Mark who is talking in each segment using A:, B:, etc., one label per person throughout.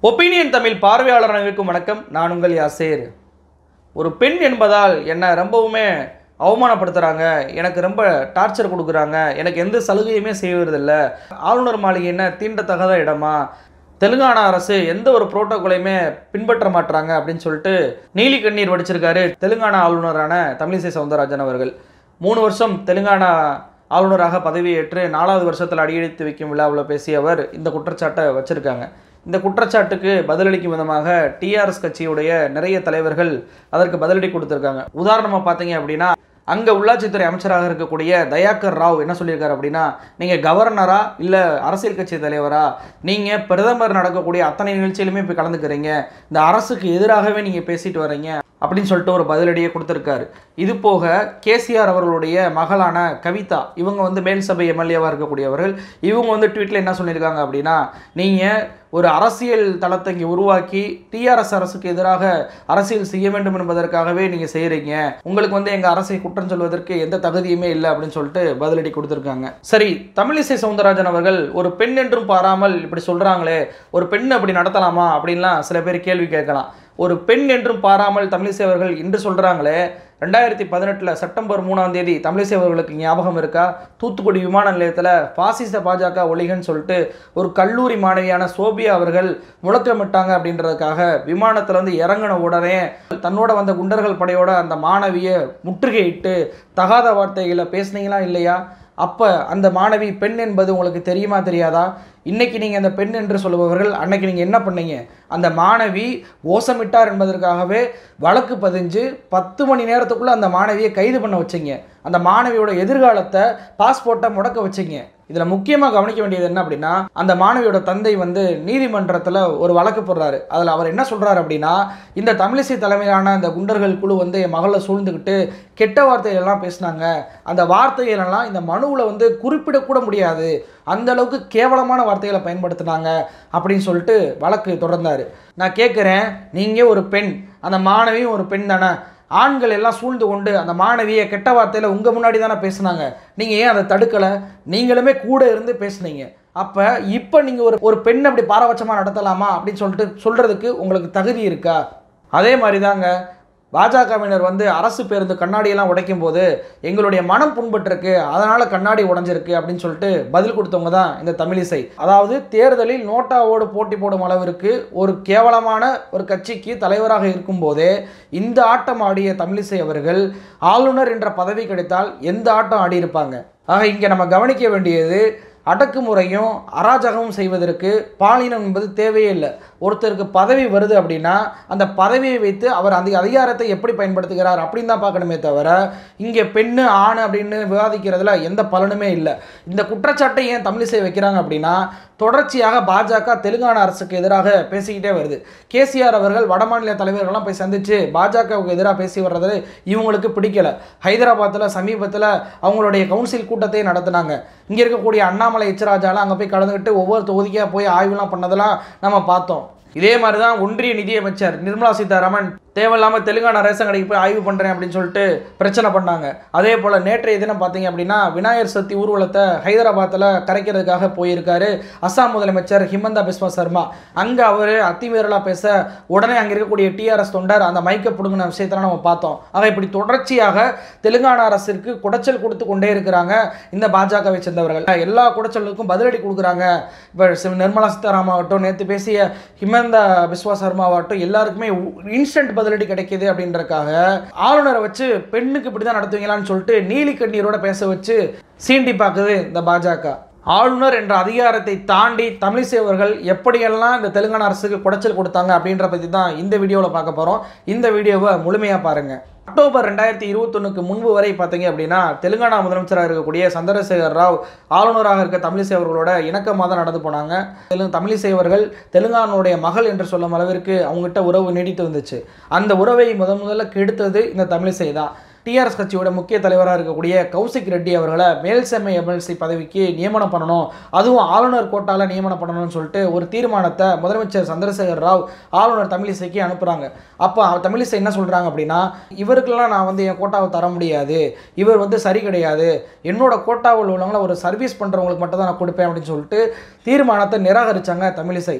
A: Opinion Tamil பார்வையாளர் அனைவருக்கும் வணக்கம். நான் உங்கள் யாசேர். ஒரு பெண் என்பதால் என்னை ரொம்பவுமே அவமானப்படுத்துகிறாங்க, எனக்கு ரொம்ப டார்ச்சர் கொடுக்குறாங்க, எனக்கு எந்த சலுகையுமே செய்வதில்லை, ஆளுநர் மாளிகை என்ன தீண்டத்தகாத இடமா, தெலுங்கானா அரசு எந்த ஒரு புரோட்டோகாலையுமே பின்பற்ற மாட்டாங்க அப்படின்னு சொல்லிட்டு நீலி கண்ணீர் வடிச்சிருக்காரு தெலுங்கானா ஆளுநரான தமிழிசை சவுந்தரராஜன் அவர்கள். 3 வருஷம் தெலுங்கானா ஆளுநராக பதவியேற்று 4வது வருஷத்தில் அடியெடுத்து வைக்கும் விழாவில் பேசிய அவர் இந்த குற்றச்சாட்டை வச்சுருக்காங்க. இந்த குற்றச்சாட்டுக்கு பதிலளிக்கும் விதமாக டிஆர்எஸ் கட்சியுடைய நிறைய தலைவர்கள் அதற்கு பதிலடி கொடுத்துருக்காங்க. உதாரணமாக பார்த்தீங்க அப்படின்னா, அங்கே உள்ளாட்சித்துறை அமைச்சராக இருக்கக்கூடிய தயாகர் ராவ் என்ன சொல்லியிருக்காரு அப்படின்னா, நீங்கள் கவர்னரா இல்லை அரசியல் கட்சி தலைவரா, நீங்கள் பிரதமர் நடக்கக்கூடிய அத்தனை நிகழ்ச்சியிலுமே போய் கலந்துக்கிறீங்க, இந்த அரசுக்கு எதிராகவே நீங்கள் பேசிட்டு வரீங்க அப்படின்னு சொல்லிட்டு ஒரு பதிலடியை கொடுத்துருக்காரு. இது போக கேசிஆர் அவர்களுடைய மகளான கவிதா, இவங்க மேல் சபை எம்எல்ஏவாக இருக்கக்கூடியவர்கள், இவங்க ட்வீட்டில் என்ன சொல்லியிருக்காங்க அப்படின்னா, நீங்கள் ஒரு அரசியல் தளத்தை இங்கே உருவாக்கி டிஆர்எஸ் அரசுக்கு எதிராக அரசியல் செய்ய வேண்டும் என்பதற்காகவே நீங்கள் செய்கிறீங்க, உங்களுக்கு எங்கள் அரசை குற்றம் சொல்வதற்கு எந்த தகுதியுமே இல்லை அப்படின்னு சொல்லிட்டு பதிலடி கொடுத்துருக்காங்க. சரி, தமிழிசை சவுந்தரராஜன் அவர்கள் ஒரு பெண் என்றும் பாராமல் இப்படி சொல்கிறாங்களே, ஒரு பெண் அப்படி நடத்தலாமா அப்படின்லாம் சில பேர் கேள்வி கேட்கலாம். ஒரு பெண் என்றும் பாராமல் தமிழிசை அவர்கள் இன்று சொல்கிறாங்களே, 2018 செப்டம்பர் 3ஆம் தேதி தமிழிசை அவர்களுக்கு ஞாபகம் இருக்கா? தூத்துக்குடி விமான நிலையத்தில் பாசிச பாஜக ஒழிகன்னு சொல்லிட்டு ஒரு கல்லூரி மாணவியான சோபியா அவர்கள் முழக்கமிட்டாங்க. அப்படின்றதுக்காக விமானத்தில் இறங்கின உடனே தன்னோட வந்த குண்டர்கள் படையோட அந்த மாணவியை முற்றுகையிட்டு தகாத வார்த்தைகளை பேசுனீங்களா இல்லையா? அப்போ அந்த மாணவி பெண் என்பது உங்களுக்கு தெரியுமா தெரியாதா? இன்றைக்கி நீங்கள் அந்த பெண் என்று சொல்லுபவர்கள் அன்னைக்கு நீங்கள் என்ன பண்ணீங்க? அந்த மாணவி கோஷமிட்டார் என்பதற்காகவே வழக்கு பதிஞ்சு 10 மணி நேரத்துக்குள்ளே அந்த மாணவியை கைது பண்ண வச்சிங்க. அந்த மாணவியோட எதிர்காலத்தை, பாஸ்போர்ட்டை முடக்க வச்சிங்க. இதில் முக்கியமாக கவனிக்க வேண்டியது என்ன அப்படின்னா, அந்த மாணவியோட தந்தை நீதிமன்றத்தில் ஒரு வழக்கு போடுறாரு. அதில் அவர் என்ன சொல்கிறார் அப்படின்னா, இந்த தமிழிசை தலைமையிலான அந்த குண்டர்கள் குழு என் மகளை சூழ்ந்துக்கிட்டு கெட்ட வார்த்தைகளெல்லாம் பேசினாங்க, அந்த வார்த்தைகளெல்லாம் இந்த மனுவில் குறிப்பிடக்கூட முடியாது, அந்த அளவுக்கு கேவலமான வார்த்தைகளை பயன்படுத்தினாங்க அப்படின்னு சொல்லிட்டு வழக்கு தொடர்ந்தார். நான் கேட்குறேன், நீங்கள் ஒரு பெண், அந்த மாணவியும் ஒரு பெண் தானே, ஆண்கள் எல்லாம் சூழ்ந்து கொண்டு அந்த மாணவியை கெட்ட வார்த்தையில் உங்கள் முன்னாடி தானே பேசுனாங்க, நீங்கள் ஏன் அதை தடுக்கலை? நீங்களுமே கூட இருந்து பேசுனீங்க. அப்போ இப்போ நீங்கள் ஒரு பெண் அப்படி பாரபட்சமாக நடத்தலாமா அப்படின்னு சொல்லிட்டு சொல்கிறதுக்கு உங்களுக்கு தகுதி இருக்கா? அதே மாதிரி தாங்க பாஜகவினர் அரசு பேருந்து கண்ணாடியெல்லாம் உடைக்கும் போது எங்களுடைய மனம் புண்பட்டிருக்கு, அதனால் கண்ணாடி உடைஞ்சிருக்கு அப்படின்னு சொல்லிட்டு பதில் கொடுத்தவங்க தான் இந்த தமிழிசை. அதாவது தேர்தலில் நோட்டாவோடு போட்டி போடும் அளவிற்கு ஒரு கேவலமான ஒரு கட்சிக்கு தலைவராக இருக்கும்போதே இந்த ஆட்டம் ஆடிய தமிழிசை அவர்கள் ஆளுநர் என்ற பதவி கிடைத்தால் எந்த ஆட்டம் ஆடியிருப்பாங்க? ஆக இங்கே நம்ம கவனிக்க வேண்டியது, அடக்குமுறையும் அராஜகமும் செய்வதற்கு பாலினம் என்பது தேவையே இல்லை. ஒருத்தருக்கு பதவி வருது அப்படின்னா அந்த பதவியை வைத்து அவர் அந்த அதிகாரத்தை எப்படி பயன்படுத்துகிறார் அப்படின்னு தான் பார்க்கணுமே தவிர, இங்கே பெண்ணு ஆண் அப்படின்னு விவாதிக்கிறதுல எந்த பலனுமே இல்லை. இந்த குற்றச்சாட்டை ஏன் தமிழிசை வைக்கிறாங்க அப்படின்னா, தொடர்ச்சியாக பாஜக தெலுங்கானா அரசுக்கு எதிராக பேசிக்கிட்டே வருது. கேசிஆர் அவர்கள் வடமாநில தலைவர்கள்லாம் போய் சந்தித்து பாஜகவுக்கு எதிராக பேசி வர்றது இவங்களுக்கு பிடிக்கலை. ஹைதராபாத்தில் சமீபத்தில் அவங்களுடைய கவுன்சில் கூட்டத்தை நடத்தினாங்க. இங்கே இருக்கக்கூடிய அண்ணாமலை எச்ராஜாலாம் அங்கே போய் கலந்துக்கிட்டு ஒவ்வொரு தொகுதிக்காக போய் ஆய்வுலாம் பண்ணதெல்லாம் நம்ம பார்த்தோம். இதே மாதிரி தான் ஒன்றிய நிதியமைச்சர் நிர்மலா சீதாராமன் தேவையில்லாமல் தெலுங்கானா ரேஷன் கடைக்கு போய் ஆய்வு பண்ணுறேன் அப்படின்னு சொல்லிட்டு பிரச்சனை பண்ணாங்க. அதே போல் நேற்றைய தினம் பார்த்தீங்க அப்படின்னா, விநாயகர் சதுர்த்தி ஊர்வலத்தை ஹைதராபாத்தில் கரைக்கிறதுக்காக போயிருக்காரு அசாம் முதலமைச்சர் ஹிமந்தா பிஸ்வா சர்மா. அங்கே அவர் அத்திமீறலாக பேச உடனே அங்கே இருக்கக்கூடிய டிஆர்எஸ் தொண்டர் அந்த மைக்கை பிடுங்கின விஷயத்தெல்லாம் நம்ம பார்த்தோம். ஆக இப்படி தொடர்ச்சியாக தெலுங்கானா அரசிற்கு குடைச்சல் கொடுத்து கொண்டே இருக்கிறாங்க இந்த பாஜகவை சேர்ந்தவர்கள். எல்லா குடைச்சலுக்கும் பதிலடி கொடுக்குறாங்க. இப்போ நிர்மலா சீதாராமன் ஆகட்டும், நேற்று பேசிய ஹிமந்தா பிஸ்வா சர்மாவாகட்டும், எல்லாருக்குமே இன்ஸ்டன்ட் பதிலடி கிடைக்குது அப்படின்றதுக்காக ஆளுநரை வச்சு பெண்ணுக்கு இப்படி தான் நடத்துவீங்களான்னு சொல்லிட்டு நீலி கண்ணீரோட பேச வச்சு சீண்டி பார்க்குது இந்த பாஜக. ஆளுநர் என்ற அதிகாரத்தை தாண்டி தமிழிசை அவர்கள் எப்படியெல்லாம் இந்த தெலுங்கானா அரசுக்கு குடைச்சல் கொடுத்தாங்க அப்படின்ற பற்றி தான் இந்த வீடியோவில் பார்க்க போகிறோம். இந்த வீடியோவை முழுமையாக பாருங்கள். அக்டோபர் 2021க்கு முன்பு வரை பார்த்தீங்க அப்படின்னா, தெலுங்கானா முதலமைச்சராக இருக்கக்கூடிய சந்திரசேகர் ராவ் ஆளுநராக இருக்க தமிழிசை அவர்களோட இணக்கமாக தான் நடந்து போனாங்க. தமிழிசை அவர்கள் தெலுங்கானாவுடைய மகள் என்று சொல்லும் அளவிற்கு அவங்ககிட்ட உறவு நீடித்து வந்துச்சு. அந்த உறவை முதல்ல கெடுத்தது இந்த தமிழிசை தான். டிஆர்எஸ் கட்சியோட முக்கிய தலைவராக இருக்கக்கூடிய கௌசிக் ரெட்டி அவர்களை மேல் சபை எம்எல்சி பதவிக்கு நியமனம் பண்ணணும், அதுவும் ஆளுநர் கோட்டாவில் நியமனம் பண்ணணும்னு சொல்லிட்டு ஒரு தீர்மானத்தை முதலமைச்சர் சந்திரசேகர் ராவ் ஆளுநர் தமிழிசைக்கு அனுப்புகிறாங்க. அப்போ தமிழிசை என்ன சொல்கிறாங்க அப்படின்னா, இவருக்கெல்லாம் நான் என் கோட்டாவை தர முடியாது, இவர் சரி கிடையாது, என்னோட கோட்டாவில் உள்ளவங்களை ஒரு சர்வீஸ் பண்ணுறவங்களுக்கு மட்டும் தான் நான் கொடுப்பேன் அப்படின்னு சொல்லிட்டு தீர்மானத்தை நிராகரித்தாங்க தமிழிசை.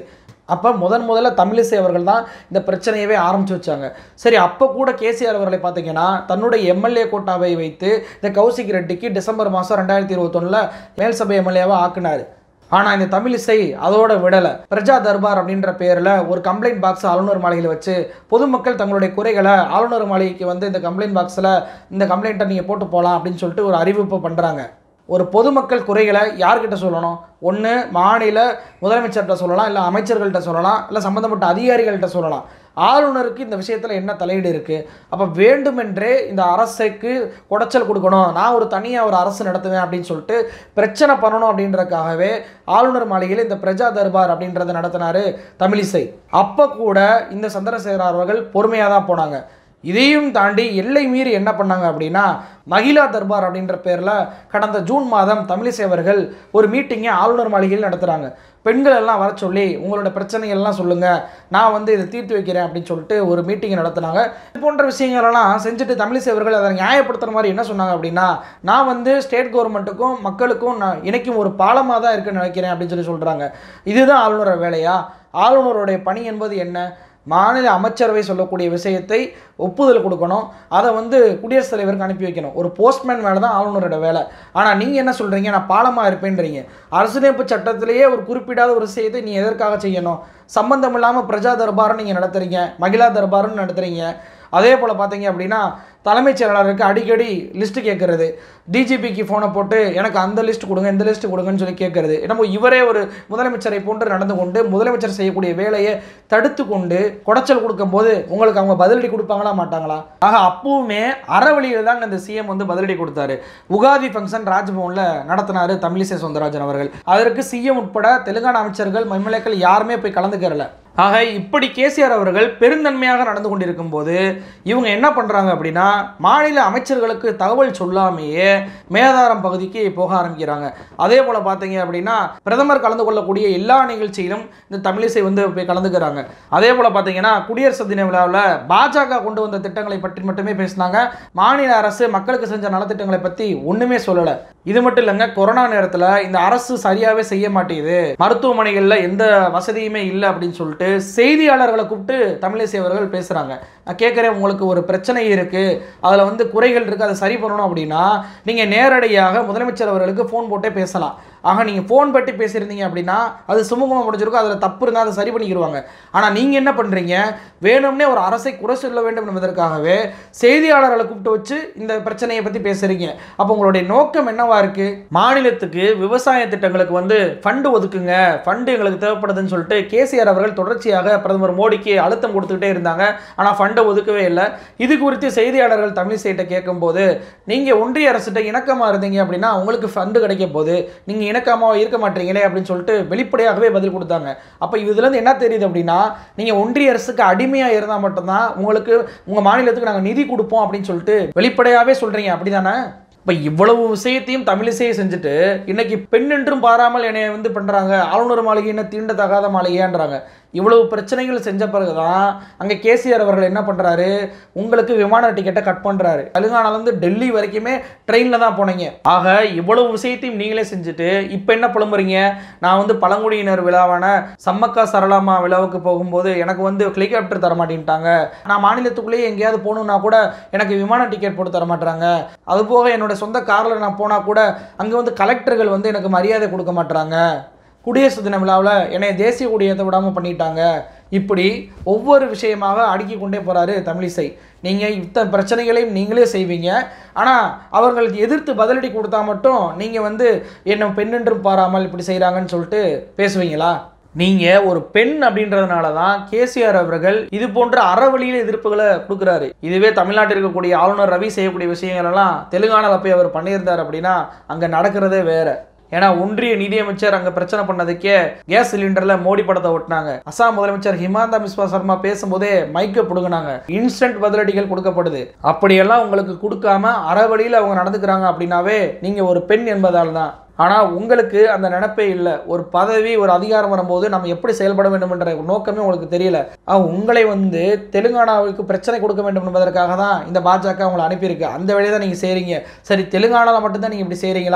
A: அப்போ முதல்ல தமிழிசை அவர்கள் தான் இந்த பிரச்சனையவே ஆரம்பித்து வச்சாங்க. சரி, அப்போ கூட கேசிஆர் அவர்களை பார்த்தீங்கன்னா தன்னுடைய எம்எல்ஏ கோட்டாவை வைத்து இந்த கௌசிக் ரெட்டிக்கு டிசம்பர் மாதம் 2021 மேல் சபை எம்எல்ஏவாக ஆக்குனார். ஆனால் இந்த தமிழிசை அதோட விடலை. பிரஜா தர்பார் அப்படின்ற பேரில் ஒரு கம்ப்ளைண்ட் பாக்ஸ் ஆளுநர் மாளிகையில் வச்சு பொதுமக்கள் தங்களுடைய குறைகளை ஆளுநர் மாளிகைக்கு வந்து இந்த கம்ப்ளைண்ட் பாக்ஸில் இந்த கம்ப்ளைண்ட்டை நீங்கள் போட்டு போகலாம் அப்படின்னு சொல்லிட்டு ஒரு அறிவிப்பு பண்ணுறாங்க. ஒரு பொதுமக்கள் குறைகளை யார்கிட்ட சொல்லணும்? ஒன்று மாநில முதலமைச்சர்கிட்ட சொல்லலாம், இல்லை அமைச்சர்கள்ட்ட சொல்லலாம், இல்லை சம்மந்தப்பட்ட அதிகாரிகள்கிட்ட சொல்லலாம். ஆளுநருக்கு இந்த விஷயத்தில் என்ன தலையீடு இருக்குது? அப்போ வேண்டுமென்றே இந்த அரசுக்கு குடைச்சல் கொடுக்கணும், நான் ஒரு தனியாக ஒரு அரசு நடத்துவேன் அப்படின்னு சொல்லிட்டு பிரச்சனை பண்ணணும் அப்படின்றதுக்காகவே ஆளுநர் மாளிகையில் இந்த பிரஜா தர்பார் அப்படின்றத நடத்தினார் தமிழிசை. அப்போ கூட இந்த சந்திரசேகர் அவர்கள் பொறுமையாக தான் போனாங்க. இதையும் தாண்டி எல்லை மீறி என்ன பண்ணாங்க அப்படின்னா மகிழா தர்பார் அப்படின்ற பேரில் கடந்த ஜூன் மாதம் தமிழிசை அவர்கள் ஒரு மீட்டிங்கை ஆளுநர் மாளிகையில் நடத்துகிறாங்க. பெண்கள் எல்லாம் வர சொல்லி உங்களோட பிரச்சனைகள்லாம் சொல்லுங்கள், நான் வந்து இதை தீர்த்து வைக்கிறேன் அப்படின்னு சொல்லிட்டு ஒரு மீட்டிங்கை நடத்தினாங்க. இது போன்ற விஷயங்களெல்லாம் செஞ்சுட்டு தமிழிசை அவர்கள் அதை நியாயப்படுத்துகிற மாதிரி என்ன சொன்னாங்க அப்படின்னா, நான் வந்து ஸ்டேட் கவர்மெண்ட்டுக்கும் மக்களுக்கும் நான் இணைக்கும் ஒரு பாலமாக தான் இருக்குன்னு நினைக்கிறேன் அப்படின்னு சொல்கிறாங்க. இதுதான் ஆளுநரோட வேலையா? ஆளுநருடைய பணி என்பது என்ன? மாநில அமைச்சரவை சொல்லக்கூடிய விஷயத்தை ஒப்புதல் கொடுக்கணும், அதை வந்து குடியரசுத் தலைவருக்கு அனுப்பி வைக்கணும். ஒரு போஸ்ட்மேன் வேலை தான் ஆளுநரோட வேலை. ஆனால் நீங்கள் என்ன சொல்கிறீங்க? நான் பாலமாக இருப்பேன்றீங்க. அரசியலமைப்பு சட்டத்திலேயே ஒரு குறிப்பிடாத ஒரு விஷயத்தை நீ எதற்காக செய்யணும்? சம்பந்தம் இல்லாமல் பிரஜா தர்பார்னு நீங்கள் நடத்துகிறீங்க, மகிழா தர்பார்னு நடத்துகிறீங்க. அதே போல் பார்த்தீங்க அப்படின்னா தலைமைச் செயலாளருக்கு அடிக்கடி லிஸ்ட்டு கேட்குறது, டிஜிபிக்கு ஃபோனை போட்டு எனக்கு அந்த லிஸ்ட் கொடுங்க இந்த லிஸ்ட்டு கொடுங்கன்னு சொல்லி கேட்குறது. நம்ம இவரே ஒரு முதலமைச்சரை போன்று நடந்து கொண்டு முதலமைச்சர் செய்யக்கூடிய வேலையை தடுத்து கொண்டு குடைச்சல் கொடுக்கும்போது உங்களுக்கு அவங்க பதிலடி கொடுப்பாங்களா மாட்டாங்களா? ஆக அப்பவுமே அறவழியில் தாங்க இந்த சிஎம் வந்து பதிலடி கொடுத்தாரு. உகாதி ஃபங்க்ஷன் ராஜ்பவனில் நடத்தினார் தமிழிசை சவுந்தரராஜன் அவர்கள். அதற்கு சிஎம் உட்பட தெலுங்கானா அமைச்சர்கள் எம்எல்ஏக்கள் யாருமே போய் கலந்துக்கிறல. ஆக இப்படி கேசிஆர் அவர்கள் பெருந்தன்மையாக நடந்து கொண்டிருக்கும் போது இவங்க என்ன பண்ணுறாங்க அப்படின்னா மாநில அமைச்சர்களுக்கு தகவல் சொல்லாமையே மேதாரம் பகுதிக்கு போக ஆரம்பிக்கிறாங்க. அதே போல் பார்த்தீங்க அப்படின்னா பிரதமர் கலந்து கொள்ளக்கூடிய எல்லா நிகழ்ச்சியிலும் இந்த தமிழிசை வந்து போய் கலந்துக்கிறாங்க. அதே போல் பார்த்தீங்கன்னா குடியரசு தின விழாவில் பாஜக கொண்டு வந்த திட்டங்களை பற்றி மட்டுமே பேசினாங்க. மாநில அரசு மக்களுக்கு செஞ்ச நலத்திட்டங்களை பற்றி ஒன்றுமே சொல்லலை. இது மட்டும் இல்லைங்க, கொரோனா நேரத்தில் இந்த அரசு சரியாகவே செய்ய மாட்டேங்குது, மருத்துவமனைகளில் எந்த வசதியுமே இல்லை அப்படின்னு சொல்லிட்டு செய்தியாளர்களை கூப்பிட்டு தமிழிசை அவர்கள் பேசுகிறாங்க. நான் கேட்குறேன், உங்களுக்கு ஒரு பிரச்சனை இருக்குது, அதில் வந்து குறைகள் இருக்குது, அதை சரி பண்ணணும் அப்படின்னா நீங்கள் நேரடியாக முதலமைச்சர் அவர்களுக்கு ஃபோன் போட்டே பேசலாம். ஆக நீங்கள் ஃபோன் பற்றி பேசியிருந்தீங்க அப்படின்னா அது சுமூகமாக முடிஞ்சிருக்கும், அதில் தப்பு இருந்தால் அதை சரி பண்ணிக்கிடுவாங்க. ஆனால் நீங்கள் என்ன பண்ணுறீங்க? வேணும்னே ஒரு அரசை குறை சொல்ல வேண்டும் என்பதற்காகவே செய்தியாளர்களை கூப்பிட்டு வச்சு இந்த பிரச்சனையை பற்றி பேசுகிறீங்க. அப்போ உங்களுடைய நோக்கம் என்னவா இருக்குது? மாநிலத்துக்கு விவசாய திட்டங்களுக்கு வந்து ஃபண்டு ஒதுக்குங்க, ஃபண்டு எங்களுக்கு தேவைப்படுதுன்னு சொல்லிட்டு கேசிஆர் அவர்கள் தொடர்ச்சியாக பிரதமர் மோடிக்கு அழுத்தம் கொடுத்துக்கிட்டே இருந்தாங்க. ஆனால் ஃபண்டை ஒதுக்கவே இல்லை. இது குறித்து செய்தியாளர்கள் தமிழிசைட்ட கேட்கும்போது நீங்கள் ஒன்றிய அரசிட்ட இணக்கமாக இருந்தீங்க அப்படின்னா உங்களுக்கு ஃபண்டு கிடைக்க போகுது, நீங்கள் இணக்கமாக இருக்க மாட்டீங்களே அப்படின்னு சொல்லிட்டு வெளிப்படையாகவே பதில் கொடுத்தாங்க. அப்போ இதுலேருந்து என்ன தெரியுது அப்படின்னா நீங்கள் ஒன்றிய அரசுக்கு அடிமையாக இருந்தால் மட்டும்தான் உங்களுக்கு உங்கள் மாநிலத்துக்கு நாங்கள் நிதி கொடுப்போம் அப்படின்னு சொல்லிட்டு வெளிப்படையாகவே சொல்கிறீங்க, அப்படி தானே? இப்போ இவ்வளவு விஷயத்தையும் தமிழிசையை செஞ்சுட்டு இன்னைக்கு பெண் என்றும் பாராமல் என்னை வந்து பண்ணுறாங்க, ஆளுநர் மாளிகை என்ன தீண்டத்தகாத மாளிகையான்றாங்க. இவ்வளவு பிரச்சனைகள் செஞ்ச பிறகுதான் அங்கே கேசிஆர் அவர்கள் என்ன பண்ணுறாரு? உங்களுக்கு விமான டிக்கெட்டை கட் பண்ணுறாரு. தெலுங்கானாலேருந்து டெல்லி வரைக்குமே ட்ரெயினில் தான் போனீங்க. ஆக இவ்வளவு விஷயத்தையும் நீங்களே செஞ்சுட்டு இப்போ என்ன புலம்புறீங்க? நான் வந்து பழங்குடியினர் விழாவான சம்மக்கா சரளாமா விழாவுக்கு போகும்போது எனக்கு வந்து ஹெலிகாப்டர் தர மாட்டேன்ட்டாங்க, நான் மாநிலத்துக்குள்ளேயே எங்கேயாவது போகணுன்னா கூட எனக்கு விமான டிக்கெட் போட்டு தர மாட்டுறாங்க, அதுபோக என்னோட சொந்த காரில் நான் போனால் கூட அங்கே வந்து கலெக்டர்கள் வந்து எனக்கு மரியாதை கொடுக்க மாட்டுறாங்க, குடியரசு தின விழாவில் என்னை தேசிய கொடியேற்ற விடாமல் பண்ணிட்டாங்க. இப்படி ஒவ்வொரு விஷயமாக அடுக்கி கொண்டே போகிறாரு தமிழிசை. நீங்கள் இத்தனை பிரச்சனைகளையும் நீங்களே செய்வீங்க, ஆனால் அவர்கள் எதிர்த்து பதிலடி கொடுத்தா மட்டும் நீங்கள் வந்து என்ன பெண்ணென்றும் பாராமல் இப்படி செய்கிறாங்கன்னு சொல்லிட்டு பேசுவீங்களா? நீங்கள் ஒரு பெண் அப்படின்றதுனால தான் கேசிஆர் அவர்கள் இது போன்ற அறவழியில் எதிர்ப்புகளை கொடுக்குறாரு. இதுவே தமிழ்நாட்டில் இருக்கக்கூடிய ஆளுநர் ரவி செய்யக்கூடிய விஷயங்கள் எல்லாம் தெலுங்கானாவில் போய் அவர் பண்ணியிருந்தார் அப்படின்னா அங்கே நடக்கிறதே வேற. ஏன்னா ஒன்றிய நிதியமைச்சர் அங்கே பிரச்சனை பண்ணதுக்கே கேஸ் சிலிண்டரில் மோடி படத்தை ஒட்டினாங்க. அசாம் முதலமைச்சர் ஹிமந்தா பிஸ்வா சர்மா பேசும்போதே மைக்கை பிடுங்கினாங்க. இன்ஸ்டன்ட் பதிலடிகள் கொடுக்கப்படுது. அப்படியெல்லாம் உங்களுக்கு கொடுக்காம அறவழியில் அவங்க நடந்துக்கிறாங்க அப்படின்னாவே நீங்கள் ஒரு பெண் என்பதால் தான். ஆனால் உங்களுக்கு அந்த நினைப்பே இல்லை. ஒரு பதவி ஒரு அதிகாரம் வரும்போது நம்ம எப்படி செயல்பட வேண்டும் என்ற நோக்கமே உங்களுக்கு தெரியல. உங்களை வந்து தெலுங்கானாவுக்கு பிரச்சனை கொடுக்க வேண்டும் என்பதற்காக தான் இந்த பாஜக உங்களை அனுப்பியிருக்கு. அந்த வேலையை தான் நீங்கள் செய்கிறீங்க. சரி, தெலுங்கானாவில் மட்டும்தான் நீங்கள் இப்படி செய்கிறீங்களா?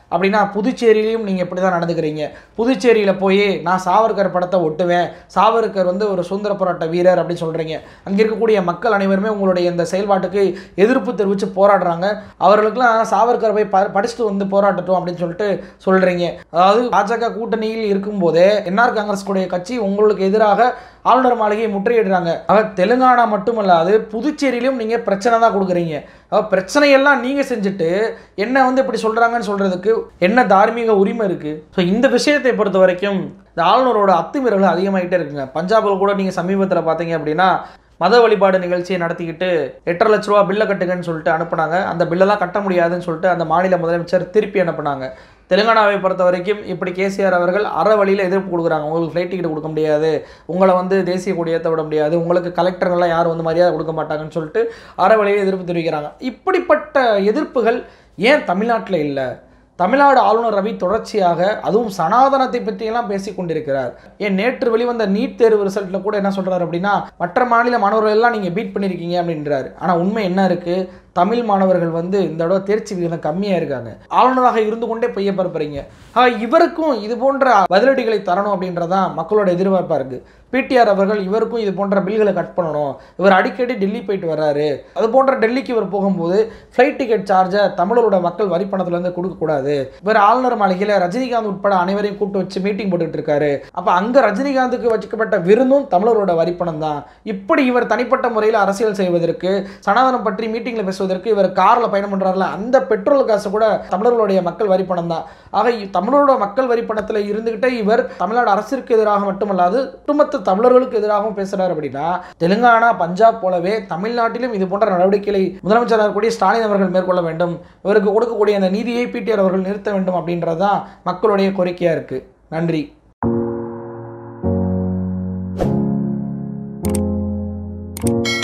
A: அப்படின்னா புதுச்சேரியிலையும் நீங்கள் இப்படி தான் நடந்துக்கிறீங்க. புதுச்சேரியில் போய் நான் சாவர்கர் படத்தை ஒட்டுவேன், சாவர்கர் வந்து ஒரு சுதந்திர போராட்ட வீரர் அப்படின்னு சொல்கிறீங்க. அங்கே இருக்கக்கூடிய மக்கள் அனைவருமே உங்களுடைய இந்த செயல்பாட்டுக்கு எதிர்ப்பு தெரிவித்து போராடுறாங்க. அவர்களுக்கெல்லாம் சாவர்கர் போய் படிச்சுட்டு வந்து போராட்டட்டும் அப்படின்னு சொல்லிட்டு சொல்கிறீங்க. அதாவது பாஜக கூட்டணியில் இருக்கும்போதே என்ஆர் காங்கிரஸ் கூடிய கட்சி உங்களுக்கு எதிராக ஆளுநர் மாளிகையை முற்றுகையிடுறாங்க. தெலுங்கானா மட்டுமல்லாது புதுச்சேரியிலும் நீங்கள் பிரச்சனை தான் கொடுக்குறீங்க. பிரச்சனையெல்லாம் நீங்கள் செஞ்சுட்டு என்ன வந்து இப்படி சொல்கிறாங்கன்னு சொல்கிறதுக்கு என்ன தார்மீக உரிமை இருக்குது? ஸோ இந்த விஷயத்தை பொறுத்த வரைக்கும் இந்த ஆளுநரோட அத்துமீறல்கள் அதிகமாகிட்டே இருக்குங்க. பஞ்சாபில் கூட நீங்கள் சமீபத்தில் பார்த்தீங்க அப்படின்னா மத வழிபாடு நிகழ்ச்சியை நடத்திக்கிட்டு 8.5 லட்ச ரூபா பில்லை கட்டுங்கன்னு சொல்லிட்டு அனுப்புனாங்க. அந்த பில்லெல்லாம் கட்ட முடியாதுன்னு சொல்லிட்டு அந்த மாநில முதலமைச்சர் திருப்பி அனுப்புனாங்க. தெலுங்கானாவை பொறுத்த வரைக்கும் இப்படி கேசிஆர் அவர்கள் அற வழியில் எதிர்ப்பு கொடுக்குறாங்க. உங்களுக்கு ஃப்ளைட் டிக்கெட் கொடுக்க முடியாது, உங்களை வந்து தேசிய கொடி ஏற்ற விட முடியாது, உங்களுக்கு கலெக்டர்கள்லாம் யாரும் வந்து மரியாதை கொடுக்க மாட்டாங்கன்னு சொல்லிட்டு அற வழியில் எதிர்ப்பு தெரிவிக்கிறாங்க. இப்படிப்பட்ட எதிர்ப்புகள் ஏன் தமிழ்நாட்டில் இல்லை? தமிழ்நாடு ஆளுநர் ரவி தொடர்ச்சியாக அதுவும் சனாதனத்தை பற்றியெல்லாம் பேசி கொண்டிருக்கிறார். ஏன் நேற்று வெளிவந்த நீட் தேர்வு ரிசல்ட்டில் கூட என்ன சொல்கிறார் அப்படின்னா, மற்ற மாநில மாணவர்கள் எல்லாம் நீங்கள் பீட் பண்ணியிருக்கீங்க அப்படின்றாரு. ஆனால் உண்மை என்ன இருக்குது? தமிழ் மாணவர்கள் வந்து இந்த தடவை தேர்ச்சி விகிதம் கம்மியாக இருக்காங்க. ஆளுநராக இருந்து கொண்டே பொய்ய பரப்புறீங்க. இவருக்கும் இது போன்ற பதிலடிகளை தரணும் அப்படின்றதான் மக்களோட எதிர்பார்ப்பாக இருக்குது. பிடிஆர் அவர்கள் இவருக்கும் இது போன்ற பில்களை கட் பண்ணணும். இவர் அடிக்கடி டெல்லி போயிட்டு வர்றாரு. அது போன்ற டெல்லிக்கு இவர் போகும்போது ஃப்ளைட் டிக்கெட் சார்ஜை தமிழரோட மக்கள் வரி பணத்துலேருந்து கொடுக்கக்கூடாது. இவர் ஆளுநர் மாளிகையில் ரஜினிகாந்த் உட்பட அனைவரையும் கூப்பிட்டு வச்சு மீட்டிங் போட்டுக்கிட்டு இருக்காரு. அப்போ அங்கே ரஜினிகாந்துக்கு வச்சுக்கப்பட்ட விருந்தும் தமிழரோட வரிப்பணம் தான். இப்படி இவர் தனிப்பட்ட முறையில் அரசியல் செய்வதற்கு, சனாதனம் பற்றி மீட்டிங்கில் பேசுவதற்கு இவர் காரில் பயணம் பண்ணுறாருல, அந்த பெட்ரோல் காசு கூட தமிழர்களுடைய மக்கள் வரிப்பணம் தான். ஆக தமிழரோட மக்கள் வரிப்பணத்தில் இருந்துகிட்டே இவர் தமிழ்நாடு அரசிற்கு எதிராக மட்டுமல்லாது ஒட்டுமொத்த தமிழர்களுக்கு எதிராகவும் பேசுறாரு. அப்படின்னா தெலுங்கானா, பஞ்சாப் போலவே தமிழ்நாட்டிலும் இது போன்ற நடவடிக்கைகளை முதலமைச்சராக கூடிய ஸ்டாலின் அவர்கள் மேற்கொள்ள வேண்டும். இவருக்கு கொடுக்கக்கூடிய அந்த நீதியை பிடிஆர் அவர்கள் நிறுத்த வேண்டும் அப்படின்றதான் மக்களுடைய கோரிக்கையா இருக்கு. நன்றி.